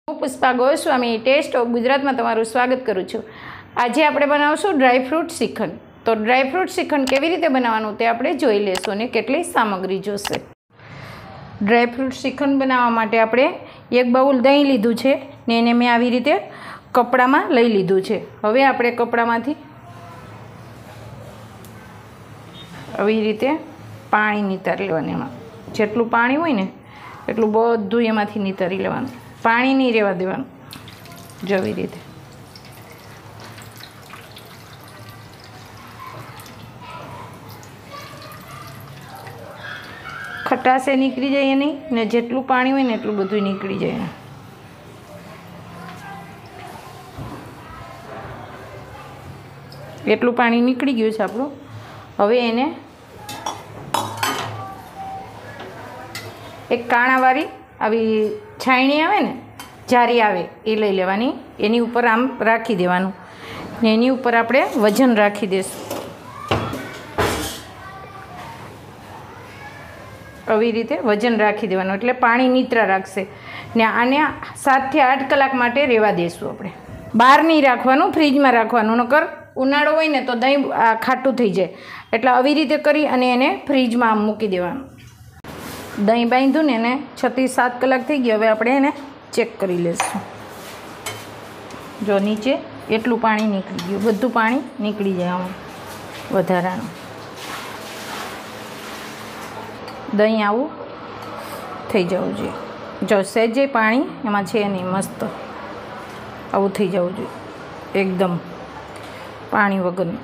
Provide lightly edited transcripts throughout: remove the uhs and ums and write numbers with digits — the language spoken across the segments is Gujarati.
હું પુષ્પા ગોસ્વામી ટેસ્ટ ઓફ ગુજરાતમાં તમારું સ્વાગત કરું છું। આજે આપણે બનાવશું ડ્રાયફ્રૂટ શ્રીખંડ। તો ડ્રાયફ્રૂટ શ્રીખંડ કેવી રીતે બનાવવાનું તે આપણે જોઈ લેશું અને કેટલી સામગ્રી જોશે। ડ્રાયફ્રૂટ શ્રીખંડ બનાવવા માટે આપણે એક બાઉલ દહીં લીધું છે ને એને મેં આવી રીતે કપડામાં લઈ લીધું છે। હવે આપણે કપડામાંથી આવી રીતે પાણી નિતારી લેવાનું। એમાં જેટલું પાણી હોય ને એટલું બધું એમાંથી નિતારી લેવાનું, પાણી નહીં રહેવા દેવાનું। જો આવી રીતે ખટાશે નીકળી જાય નહીં ને જેટલું પાણી હોય ને એટલું બધું નીકળી જાય। એટલું પાણી નીકળી ગયું છે આપણું। હવે એને એક કાણાવાળી આવી છાયણી આવે ને, જારી આવે એ લઈ લેવાની, એની ઉપર આમ રાખી દેવાનું ને એની ઉપર આપણે વજન રાખી દઈશું। આવી રીતે વજન રાખી દેવાનું એટલે પાણી નીતરા રાખશે ને આને 7 થી 8 કલાક માટે રહેવા દઈશું આપણે। બહાર નહીં રાખવાનું, ફ્રીજમાં રાખવાનું, નકર ઉનાળો હોય ને તો દહીં ખાટું થઈ જાય। એટલે આવી રીતે કરી અને એને ફ્રીજમાં આમ મૂકી દેવાનું। દહીં બાંધ્યું ને એને 6 થી 7 કલાક થઈ ગયો। હવે આપણે એને ચેક કરી લઈશું। જો નીચે એટલું પાણી નીકળી ગયું, બધું પાણી નીકળી જાય આમાં વધારાનું। દહીં આવું થઈ જવું જોઈએ। જો સહેજે પાણી એમાં છે નહીં, મસ્ત આવું થઈ જવું જોઈએ, એકદમ પાણી વગરનું।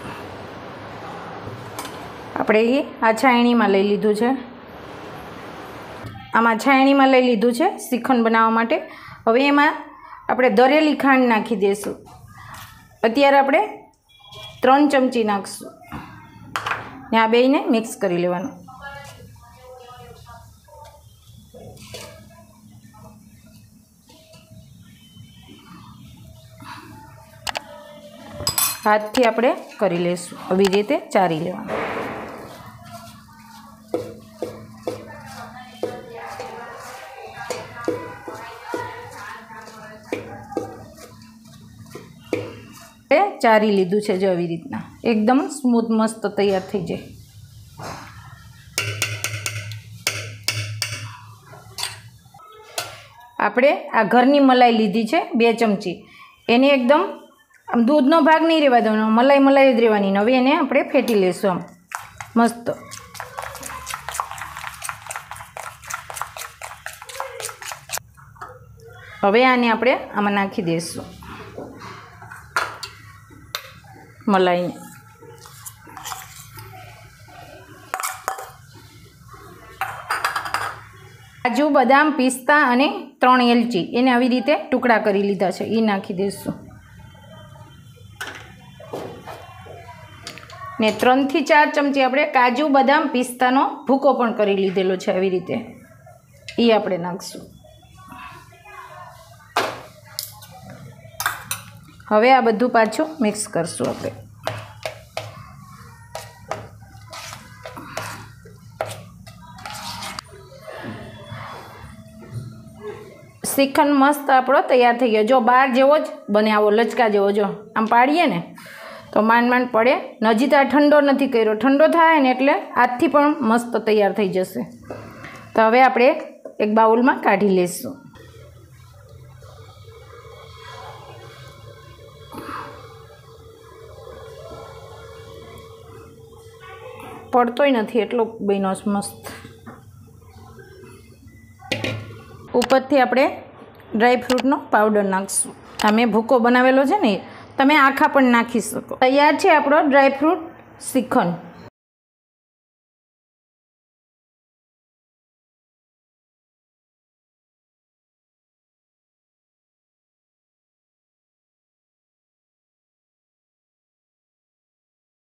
આપણે એ આ છાયણીમાં લઈ લીધું છે, આમાં છાયણીમાં લઈ લીધું છે શ્રીખંડ બનાવવા માટે। હવે એમાં આપણે દરેલી ખાંડ નાખી દઈશું। અત્યારે આપણે 3 ચમચી નાખીશું ને આ બેયને મિક્સ કરી લેવાનું। હાથથી આપણે કરી લઈશું, આવી રીતે ચારી લેવાનું। ચારી લીધું છે જો આવી રીતના, એકદમ સ્મૂથ મસ્ત તૈયાર થઈ જાય। આપણે આ ઘરની મલાઈ લીધી છે 2 ચમચી, એને એકદમ આમ દૂધનો ભાગ નહીં રહેવા દેવાનો, મલાઈ જ રહેવાની। હવે એને આપણે ફેટી લઈશું આમ મસ્ત। હવે આને આપણે આમાં નાખી દઈશું મલાઈને। કાજુ, બદામ, પિસ્તા અને 3 એલચી એને આવી રીતે ટુકડા કરી લીધા છે, એ નાખી દઈશું ને 3 થી 4 ચમચી આપણે કાજુ, બદામ, પિસ્તાનો ભૂકો પણ કરી લીધેલો છે આવી રીતે, એ આપણે નાખીશું। હવે આ બધું પાછું મિક્સ કરશું આપણે। શ્રીખંડ મસ્ત આપણો તૈયાર થઈ ગયો। જો બહાર જેવો જ બને, આવો લચકા જેવો, જો આમ પાડીએ ને તો માંડ પડે। હજી તો આ ઠંડો નથી કર્યો, ઠંડો થાય ને એટલે આજથી પણ મસ્ત તૈયાર થઈ જશે। તો હવે આપણે એક બાઉલમાં કાઢી લઈશું। પડતોય નથી એટલો બન્યો મસ્ત। ઉપરથી આપણે ડ્રાયફ્રૂટનો પાવડર નાખીશું। આ મેં ભૂકો બનાવેલો છે ને, તમે આખા પણ નાખી શકો। તૈયાર છે આપણો ડ્રાયફ્રૂટ શ્રીખંડ।